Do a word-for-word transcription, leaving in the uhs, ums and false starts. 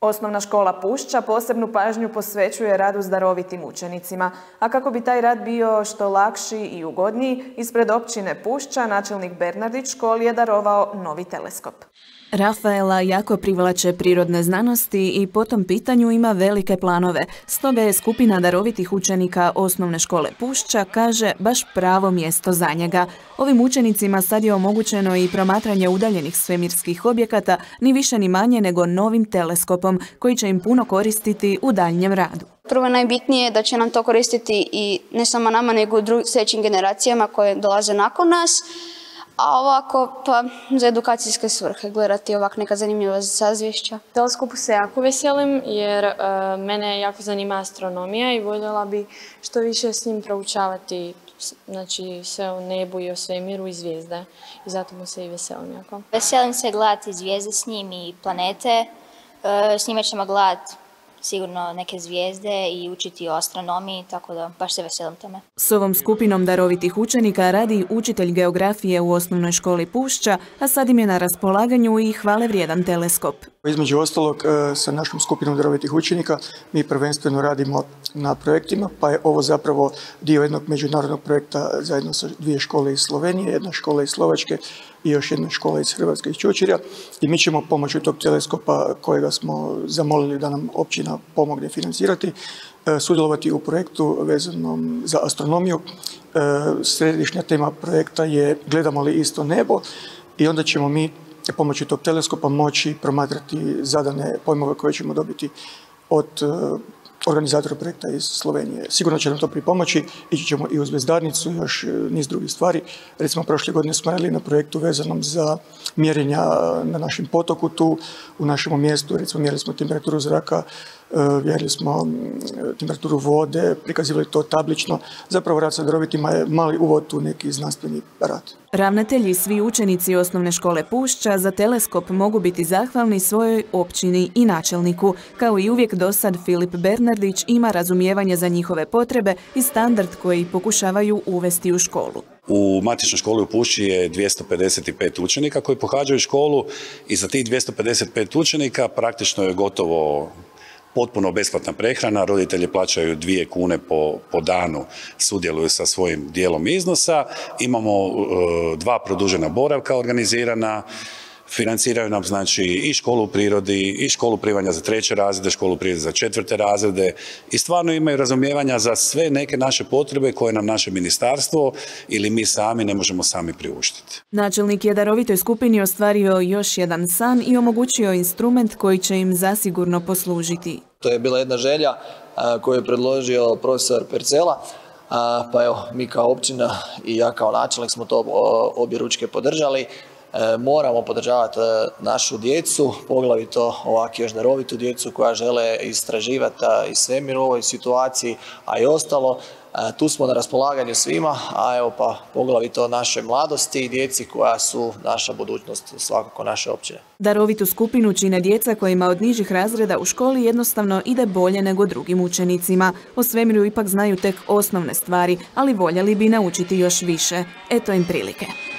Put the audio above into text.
Osnovna škola Pušća posebnu pažnju posvećuje radu s darovitim učenicima, a kako bi taj rad bio što lakši i ugodniji, ispred općine Pušća načelnik Bernardić školi je darovao novi teleskop. Rafaela jako privlače prirodne znanosti i po tom pitanju ima velike planove. Stoga je skupina darovitih učenika Osnovne škole Pušća, kaže, baš pravo mjesto za njega. Ovim učenicima sad je omogućeno i promatranje udaljenih svemirskih objekata, ni više ni manje nego novim teleskopom, koji će im puno koristiti u daljnjem radu. Prvo najbitnije je da će nam to koristiti i ne samo nama, nego i sljedećim generacijama koje dolaze nakon nas. A ovako, pa za edukacijske svrhe, gledati ovak neka zanimljiva sazvješća. Teleskopu se jako veselim jer uh, mene jako zanima astronomija i voljela bi što više s njim proučavati, znači sve o nebu i o svemiru i zvijezde. I zato mu se i veselim jako. Veselim se gledati zvijezde s njim i planete. Uh, s njima ćemo gledati sigurno neke zvijezde i učiti o astronomiji, tako da baš se veselim tome. S ovom skupinom darovitih učenika radi učitelj geografije u Osnovnoj školi Pušća, a sad im je na raspolaganju i hvale vrijedan teleskop. Između ostalog, sa našom skupinom darovitih učenika mi prvenstveno radimo na projektima, pa je ovo zapravo dio jednog međunarodnog projekta zajedno sa dvije škole iz Slovenije, jedna škola iz Slovačke i još jedna škola iz Hrvatske iz Čučerja. I mi ćemo pomoću tog teleskopa kojega smo zamolili da nam općina pomogne financirati, sudjelovati u projektu vezanom za astronomiju. Središnja tema projekta je gledamo li isto nebo i onda ćemo mi pomoću tog teleskopa moći promatrati zadane pojmove koje ćemo dobiti od organizatora projekta iz Slovenije. Sigurno će nam to pripomoći, ići ćemo i u Zvezdarnicu i još niz drugih stvari. Recimo, prošle godine smo radili na projektu vezanom za mjerenja na našem potoku tu, u našem mjestu. Recimo, mjerili smo temperaturu zraka, mjerili smo temperaturu vode, prikazivali to tablično. Zapravo, rad sa darovitima je mali uvod u neki znanstveni rad. Ravnatelji i svi učenici Osnovne škole Pušća za teleskop mogu biti zahvalni svojoj općini i načelniku. Kao i uvijek do sad, Filip Bernardić ima razumijevanje za njihove potrebe i standard koji pokušavaju uvesti u školu. U matičnoj školi u Pušći je dvjesto pedeset pet učenika koji pohađaju školu i za tih dvjesto pedeset pet učenika praktično je gotovo potpuno besplatna prehrana, roditelji plaćaju dvije kune po, po danu, sudjeluju sa svojim dijelom iznosa, imamo uh, dva produžena boravka organizirana, financiraju nam znači i školu u prirodi, i školu plivanja za treće razrede, školu prirode za četvrte razrede i stvarno imaju razumijevanja za sve neke naše potrebe koje nam naše ministarstvo ili mi sami ne možemo sami priuštiti. Načelnik je darovitoj skupini ostvario još jedan san i omogućio instrument koji će im zasigurno poslužiti. To je bila jedna želja koju je predložio profesor Percela, pa evo, mi kao općina i ja kao načelnik smo to obje ručke podržali. Moramo podržavati našu djecu, poglavito ovako još darovitu djecu koja žele istraživati i svemir u ovoj situaciji, a i ostalo. Tu smo na raspolaganju svima, a evo pa poglavito našoj mladosti i djeci koja su naša budućnost, svakako naše općine. Darovitu skupinu čine djeca kojima od nižih razreda u školi jednostavno ide bolje nego drugim učenicima. O svemiru ipak znaju tek osnovne stvari, ali voljeli bi naučiti još više. Eto im prilike.